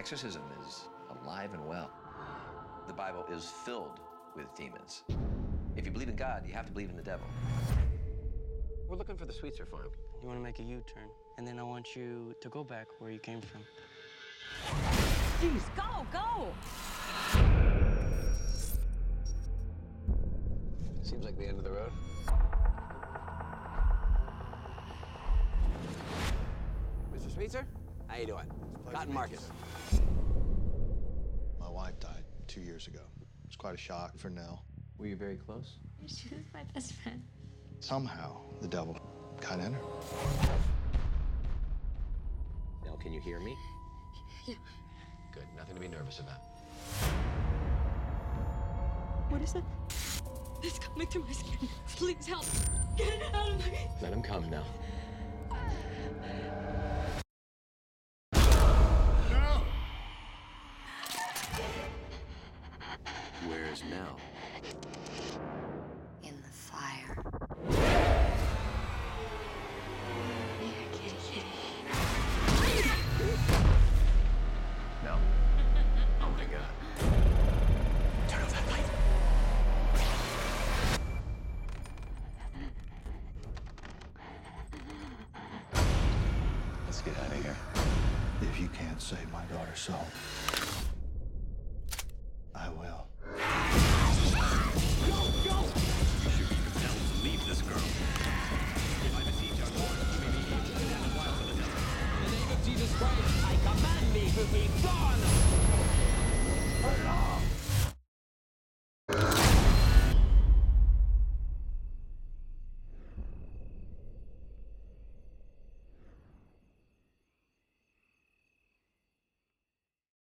exorcism is alive and well. The Bible is filled with demons. If you believe in God, you have to believe in the devil. We're looking for the Sweetser farm. You want to make a U-turn, and then I want you to go back where you came from. Jeez, go! Seems like the end of the road. Mr. Sweetser, how you doing? Cotton Marcus. My wife died 2 years ago. It was quite a shock for Nell. Were you very close? She was my best friend. Somehow, the devil got in her. Nell, can you hear me? Yeah. Good, nothing to be nervous about. What is it? It's coming through my skin. Please help. Get it out of me. Let him come now. Where's Nell? In the fire. Here, kitty. Nell? Oh my God. Turn off that light. Let's get out of here. If you can't save my daughter's soul,